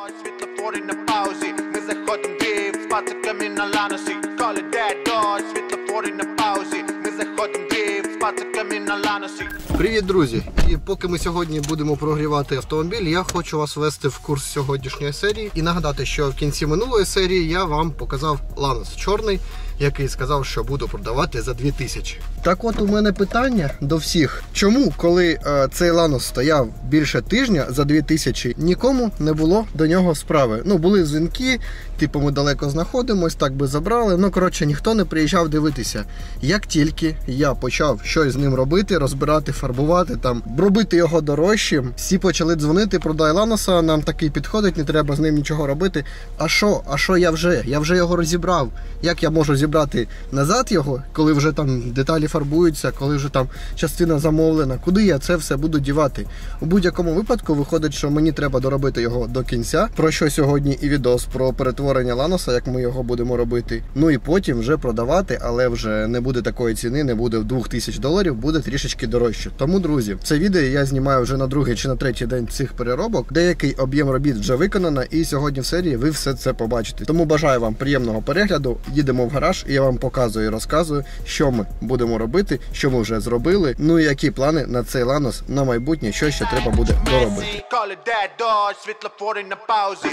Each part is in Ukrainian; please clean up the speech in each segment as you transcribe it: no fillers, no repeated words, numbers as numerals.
Світлофори на паузі, ми заходим див, з пациками на ланосі. Коли де дощ, світлофори на паузі, ми заходим див, з пациками на ланосі. Привіт, друзі! І поки ми сьогодні будемо прогрівати автомобіль, я хочу вас ввести в курс сьогоднішньої серії і нагадати, що в кінці минулої серії я вам показав Lanos чорний, який сказав, що буду продавати за 2000. Так от у мене питання до всіх. Чому, коли цей Lanos стояв більше тижня за 2000, нікому не було до нього справи? Ну, були дзвінки, типу ми далеко знаходимось, так би забрали. Ну, коротше, ніхто не приїжджав дивитися. Як тільки я почав щось з ним робити, розбирати, фарбувати, там, робити його дорожчим, всі почали дзвонити, продай Lanos, нам такий підходить, не треба з ним нічого робити. А що я вже? Я вже його розібрав. Як я можу зібрати назад його, коли вже там деталі фарбуються, коли вже там частина замовлена? Куди я це все буду дівати? У будь-якому випадку виходить, що мені треба доробити його до кінця, про що сьогодні і відос про перетворення Lanos, як ми його будемо робити. Ну і потім вже продавати, але вже не буде такої ціни, не буде в $2000, буде трішечки дорожче. Тому, друзі, це відео я знімаю вже на другий чи на третій день цих переробок. Деякий об'єм робіт вже виконано, і сьогодні в серії ви все це побачите. Тому бажаю вам приємного перегляду. Їдемо в гараж, і я вам показую і розказую, що ми будемо робити, що ми вже зробили, ну і які плани на цей Lanos на майбутнє, що ще треба буде доробити. Коли де дощ, світлофори на паузі.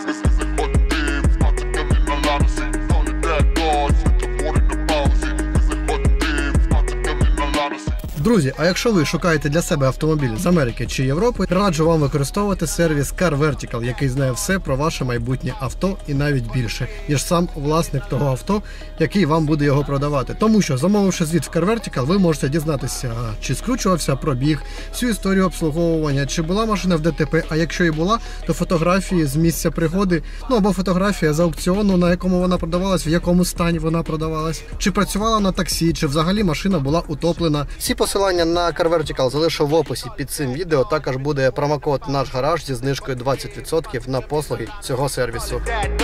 Друзі, а якщо ви шукаєте для себе автомобіль з Америки чи Європи, раджу вам використовувати сервіс Car Vertical, який знає все про ваше майбутнє авто і навіть більше, ніж сам власник того авто, який вам буде його продавати. Тому що, замовивши звіт в Car Vertical, ви можете дізнатися, чи скручувався пробіг, всю історію обслуговування, чи була машина в ДТП, а якщо і була, то фотографії з місця пригоди, ну або фотографія з аукціону, на якому вона продавалась, в якому стані вона продавалась, чи працювала на таксі, чи взагалі машина була утоплена. Всі посилання на Car Vertical залишу в описі під цим відео. Також буде промокод «Наш гараж» зі знижкою 20% на послуги цього сервісу.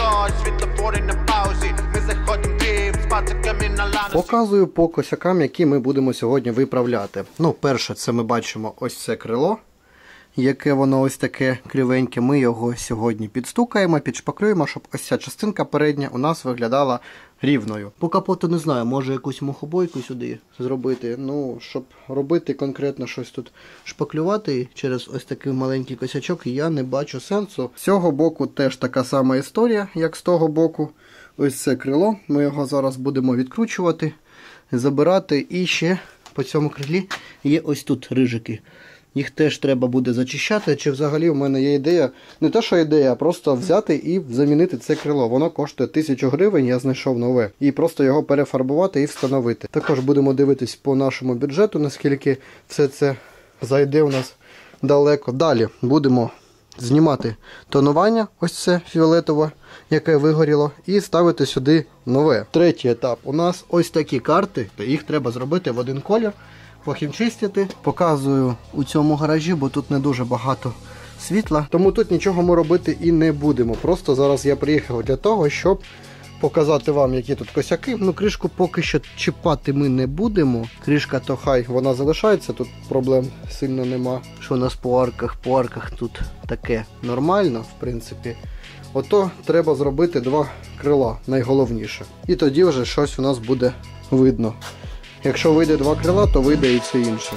Показую по косякам, які ми будемо сьогодні виправляти. Ну, перше, це ми бачимо ось це крило, яке воно ось таке кривеньке. Ми його сьогодні підстукаємо, підшпаклюємо, щоб ось ця частинка передня у нас виглядала рівною. По капоту не знаю, може якусь мухобойку сюди зробити. Ну, щоб робити конкретно щось тут шпаклювати через ось такий маленький косячок, я не бачу сенсу. З цього боку теж така сама історія, як з того боку. Ось це крило, ми його зараз будемо відкручувати, забирати. І ще по цьому крилі є ось тут рижики. Їх теж треба буде зачищати, чи взагалі в мене є ідея, не те що ідея, а просто взяти і замінити це крило. Воно коштує 1000 гривень, я знайшов нове. І просто його перефарбувати і встановити. Також будемо дивитись по нашому бюджету, наскільки все це зайде у нас далеко. Далі будемо знімати тонування, ось це фіолетове, яке вигоріло, і ставити сюди нове. Третій етап. У нас ось такі карти, їх треба зробити в один колір. Похімчистити. Показую у цьому гаражі, бо тут не дуже багато світла. Тому тут нічого ми робити і не будемо. Просто зараз я приїхав для того, щоб показати вам, які тут косяки. Ну, кришку поки що чіпати ми не будемо. Кришка то хай вона залишається, тут проблем сильно нема. Що у нас по арках тут таке нормально, в принципі. Ото треба зробити 2 крила, найголовніше. І тоді вже щось у нас буде видно. Якщо вийде 2 крила, то вийде і все інше.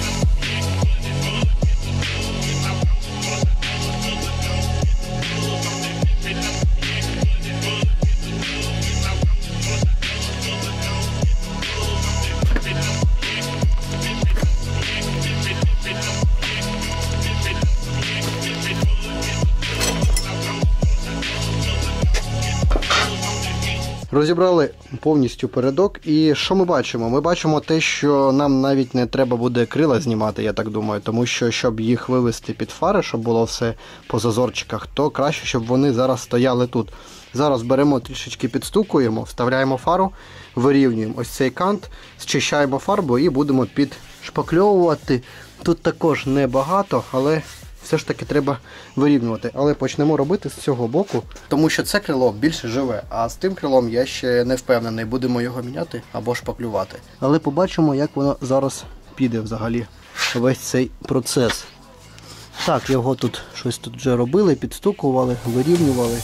Розібрали повністю передок, і що ми бачимо? Ми бачимо те, що нам навіть не треба буде крила знімати, я так думаю, тому що, щоб їх вивести під фари, щоб було все по зазорчиках, то краще, щоб вони зараз стояли тут. Зараз беремо, трішечки підстукуємо, вставляємо фару, вирівнюємо ось цей кант, зчищаємо фарбу і будемо підшпакльовувати. Тут також небагато, але все ж таки треба вирівнювати. Але почнемо робити з цього боку, тому що це крило більше живе, а з тим крилом я ще не впевнений, будемо його міняти або шпаклювати. Але побачимо, як воно зараз піде взагалі, весь цей процес. Так, його тут щось тут вже робили, підстукували, вирівнювали.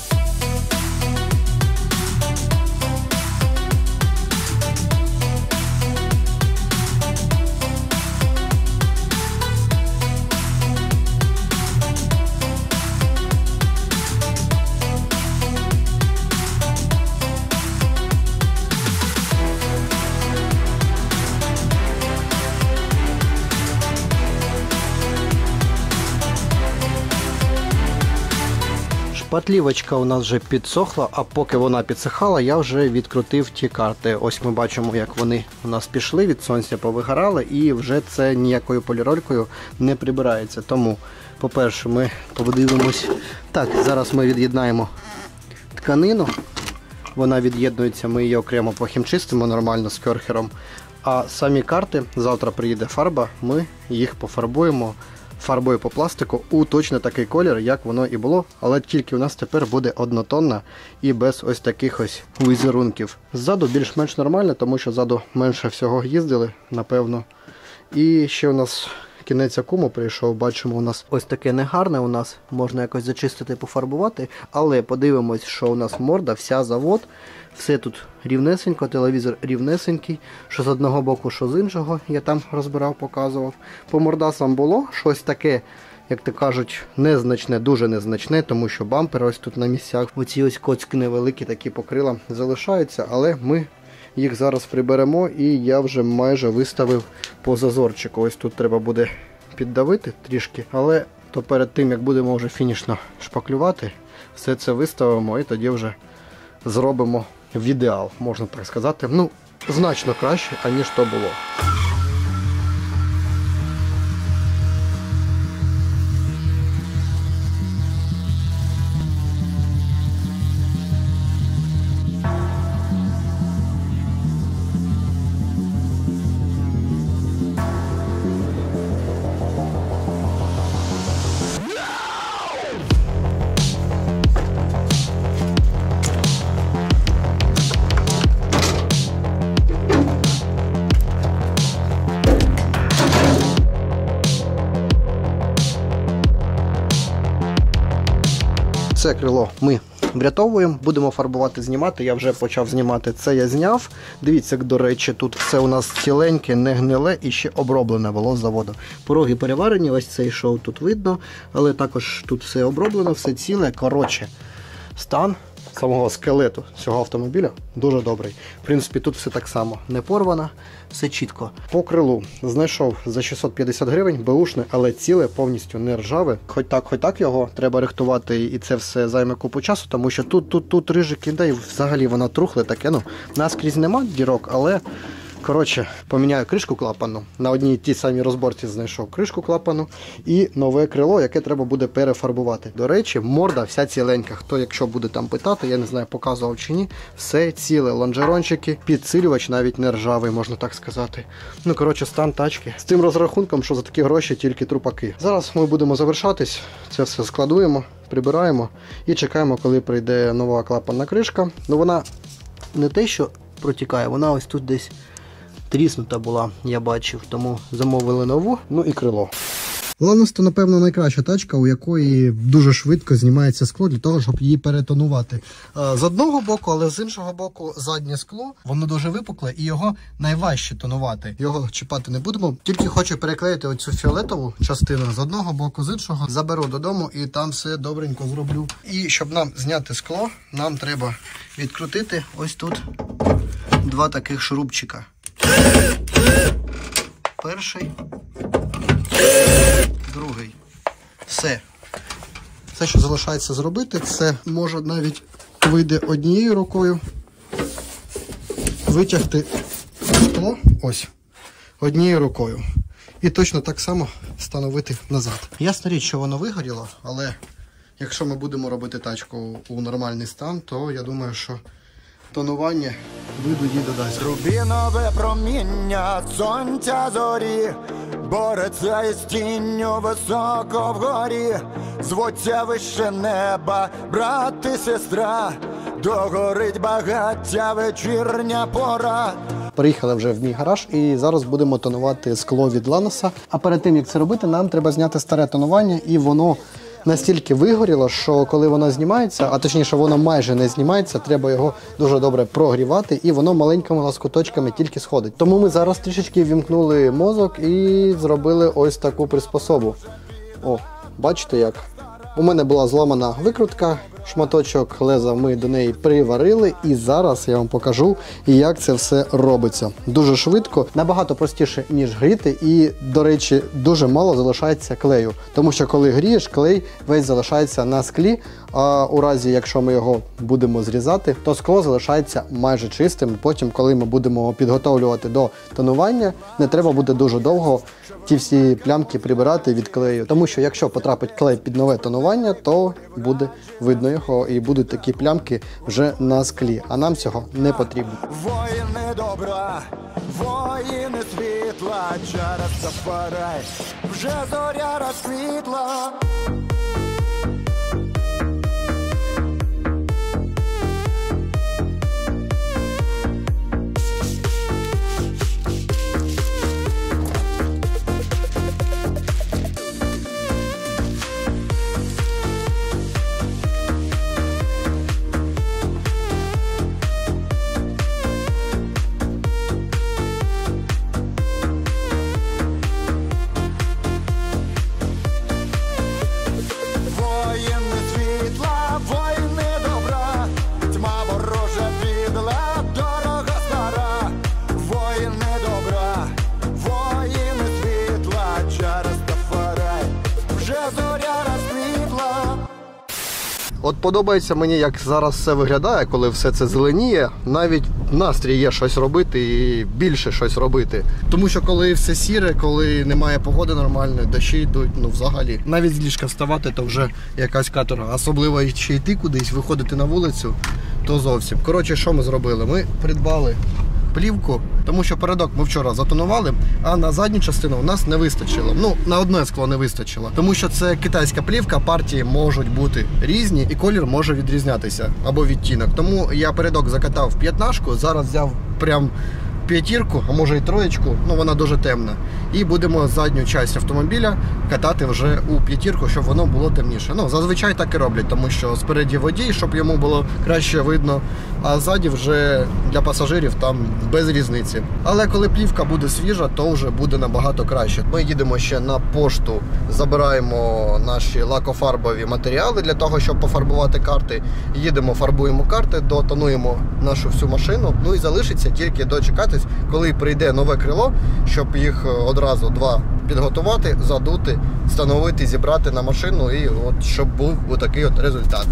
Шпатлівочка у нас вже підсохла, а поки вона підсихала, я вже відкрутив ті карти. Ось ми бачимо, як вони у нас пішли, від сонця повигорали, і вже це ніякою поліролькою не прибирається. Тому, по-перше, ми подивимось. Так, зараз ми від'єднаємо тканину. Вона від'єднується, ми її окремо похімчистимо нормально з керхером. А самі карти, завтра приїде фарба, ми їх пофарбуємо фарбою по пластику у точно такий колір, як воно і було, але тільки у нас тепер буде однотонна і без ось таких ось візерунків. Ззаду більш-менш нормально, тому що ззаду менше всього їздили, напевно. І ще у нас кінець акуму прийшов, бачимо, у нас ось таке негарне, у нас можна якось зачистити, пофарбувати, але подивимось, що у нас морда, вся завод, все тут рівнесенько, телевізор рівнесенький, що з одного боку, що з іншого, я там розбирав, показував. По мордасам було щось таке, як то кажуть, незначне, дуже незначне, тому що бампер ось тут на місцях, оці ось коцки невеликі, такі покрила залишаються, але ми їх зараз приберемо, і я вже майже виставив по зазорчику. Ось тут треба буде піддавити трішки, але то перед тим, як будемо вже фінішно шпаклювати, все це виставимо і тоді вже зробимо в ідеал, можна так сказати. Ну, значно краще, аніж то було. Це крило ми врятовуємо, будемо фарбувати, знімати. Я вже почав знімати, це я зняв. Дивіться, до речі, тут все у нас ціленьке, не гниле і ще оброблене було з заводу. Пороги переварені, ось цей шов тут видно, але також тут все оброблено, все ціле. Коротше, стан самого скелету цього автомобіля дуже добрий. В принципі, тут все так само, не порвано, все чітко. По крилу знайшов за 650 гривень, беушне, але ціле, повністю не ржаве. Хоч так його треба рихтувати, і це все займе купу часу, тому що тут рижик іде, і взагалі воно трухле таке. Ну, наскрізь нема дірок, але коротше, поміняю кришку клапану. На одній тій самій розборці знайшов кришку клапану і нове крило, яке треба буде перефарбувати. До речі, морда вся ціленька. Хто, якщо буде там питати, я не знаю, показував чи ні, все ціле. Лонжерончики, підсилювач навіть не ржавий, можна так сказати. Ну, коротше, стан тачки. З тим розрахунком, що за такі гроші тільки трупаки. Зараз ми будемо завершатись, це все складуємо, прибираємо і чекаємо, коли прийде нова клапанна кришка. Ну, вона не те, що протікає, вона ось тут десь тріснута була, я бачив, тому замовили нову, ну і крило. Ланос – то, напевно, найкраща тачка, у якої дуже швидко знімається скло для того, щоб її перетонувати. З одного боку, але з іншого боку заднє скло, воно дуже випукле і його найважче тонувати. Його чіпати не будемо, тільки хочу переклеїти оцю фіолетову частину з одного боку, з іншого. Заберу додому і там все добренько зроблю. І щоб нам зняти скло, нам треба відкрутити ось тут два таких шурупчика. Перший, другий. Все. Все, що залишається зробити, це може навіть вийде однією рукою, витягти скло, ось, однією рукою. І точно так само встановити назад. Ясна річ, що воно вигоріло, але якщо ми будемо робити тачку у нормальний стан, то я думаю, що тонування виду їй додасть. Рубінове проміння сонця зорі бореться із тінню високо вгорі. Звуться вище неба, брат і сестра, догорить багаття вечірня пора. Приїхали вже в мій гараж і зараз будемо тонувати скло від Ланоса. А перед тим, як це робити, нам треба зняти старе тонування, і воно настільки вигоріло, що коли воно знімається, а точніше воно майже не знімається, треба його дуже добре прогрівати, і воно маленькими лоскуточками тільки сходить. Тому ми зараз трішечки вімкнули мозок і зробили ось таку приспособу. О, бачите як? У мене була зламана викрутка, шматочок леза ми до неї приварили, і зараз я вам покажу, як це все робиться. Дуже швидко, набагато простіше, ніж гріти, і, до речі, дуже мало залишається клею. Тому що коли грієш, клей весь залишається на склі, а у разі, якщо ми його будемо зрізати, то скло залишається майже чистим. Потім, коли ми будемо підготовлювати до тонування, не треба буде дуже довго ті всі плямки прибирати від клею. Тому що якщо потрапить клей під нове тонування, то буде видно його і будуть такі плямки вже на склі. А нам цього не потрібно. Воїни добра, воїни світла, через Сафарай вже зоря розквітла. От подобається мені, як зараз все виглядає, коли все це зеленіє. Навіть настрій є щось робити і більше щось робити. Тому що коли все сіре, коли немає погоди нормальної, дощі йдуть, ну взагалі. Навіть з ліжка вставати, то вже якась каторга. Особливо ще йти кудись, виходити на вулицю, то зовсім. Коротше, що ми зробили? Ми придбали плівку, тому що передок ми вчора затонували, а на задню частину у нас не вистачило. Ну, на одне скло не вистачило. Тому що це китайська плівка, партії можуть бути різні і колір може відрізнятися, або відтінок. Тому я передок закатав в 15-ку, зараз взяв прям 5-ку, а може і 3-ку, ну вона дуже темна. І будемо задню частину автомобіля катати вже у 5-ку, щоб воно було темніше. Ну, зазвичай так і роблять, тому що спереді водій, щоб йому було краще видно, а ззаді вже для пасажирів там без різниці. Але коли плівка буде свіжа, то вже буде набагато краще. Ми їдемо ще на пошту, забираємо наші лакофарбові матеріали для того, щоб пофарбувати карти. Їдемо, фарбуємо карти, дотонуємо нашу всю машину. Ну і залишиться тільки дочекатись, коли прийде нове крило, щоб їх одразу два підготувати, задути, встановити, зібрати на машину, і от щоб був отакий от результат.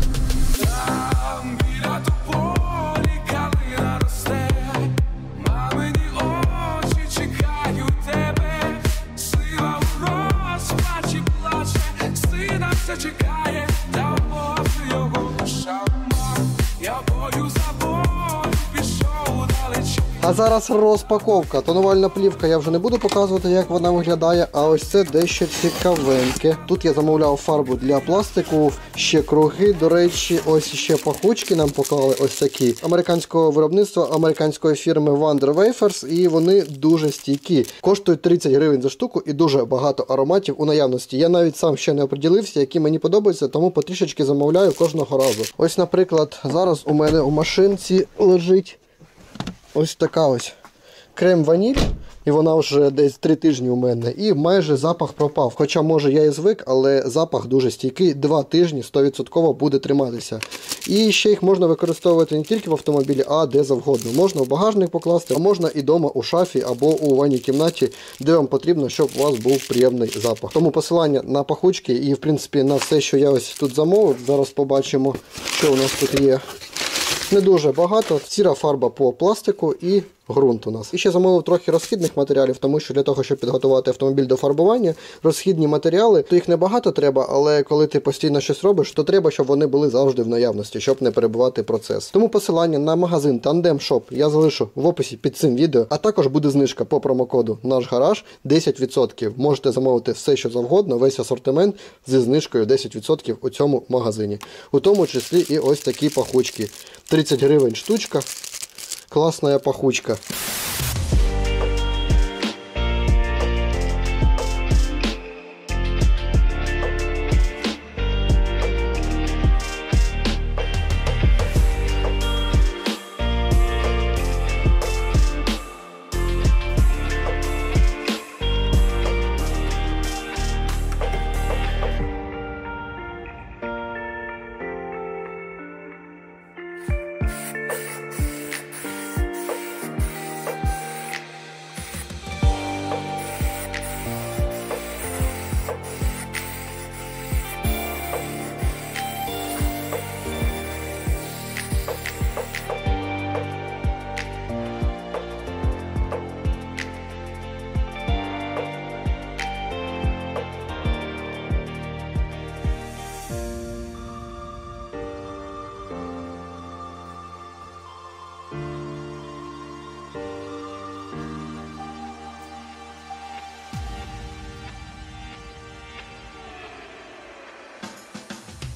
А зараз розпаковка. Тонувальна плівка, я вже не буду показувати, як вона виглядає, а ось це дещо цікавеньке. Тут я замовляв фарбу для пластику, ще круги, до речі, ось ще пахучки нам поклали, ось такі. Американського виробництва, американської фірми Wonder Wafers, і вони дуже стійкі. Коштують 30 гривень за штуку і дуже багато ароматів у наявності. Я навіть сам ще не оприділився, які мені подобаються, тому потрішечки замовляю кожного разу. Ось, наприклад, зараз у мене у машинці лежить ось така ось крем-ваніль, і вона вже десь 3 тижні у мене, і майже запах пропав. Хоча, може, я і звик, але запах дуже стійкий, 2 тижні 100% буде триматися. І ще їх можна використовувати не тільки в автомобілі, а де завгодно. Можна в багажник покласти, а можна і вдома у шафі або у ванній кімнаті, де вам потрібно, щоб у вас був приємний запах. Тому посилання на пахучки і, в принципі, на все, що я ось тут замовив. Зараз побачимо, що у нас тут є. Не дуже багато, сіра фарба по пластику і ґрунт у нас. І ще замовив трохи розхідних матеріалів, тому що для того, щоб підготувати автомобіль до фарбування, розхідні матеріали, то їх небагато треба, але коли ти постійно щось робиш, то треба, щоб вони були завжди в наявності, щоб не перебивати процес. Тому посилання на магазин Tandem Shop я залишу в описі під цим відео, а також буде знижка по промокоду «Наш гараж» 10%. Можете замовити все, що завгодно, весь асортимент зі знижкою 10% у цьому магазині. У тому числі і ось такі пахучки. 30 гривень штучка. Класна пахучка.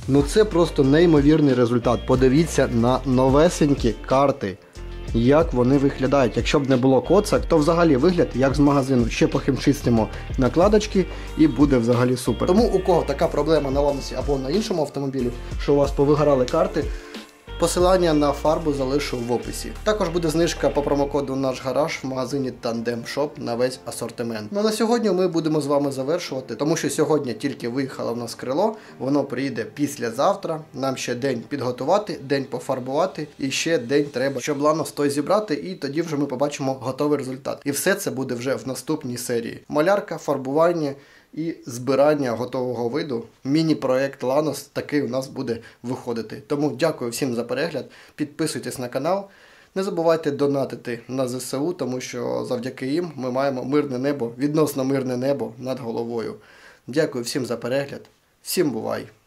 Ну це просто неймовірний результат. Подивіться на новесенькі карти, як вони виглядають. Якщо б не було коцак, то взагалі вигляд як з магазину. Ще похимчистимо накладочки і буде взагалі супер. Тому у кого така проблема на Ланосі або на іншому автомобілі, що у вас повигорали карти, посилання на фарбу залишу в описі. Також буде знижка по промокоду «Наш гараж» в магазині Tandem Shop на весь асортимент. Ну а на сьогодні ми будемо з вами завершувати, тому що сьогодні тільки виїхало в нас крило, воно приїде післязавтра. Нам ще день підготувати, день пофарбувати і ще день треба, щоб Ланос той зібрати, і тоді вже ми побачимо готовий результат. І все це буде вже в наступній серії. Малярка, фарбування і збирання готового виду. Міні-проект Ланос такий у нас буде виходити. Тому дякую всім за перегляд, підписуйтесь на канал, не забувайте донатити на ЗСУ, тому що завдяки їм ми маємо мирне небо, відносно мирне небо над головою. Дякую всім за перегляд, всім бувай!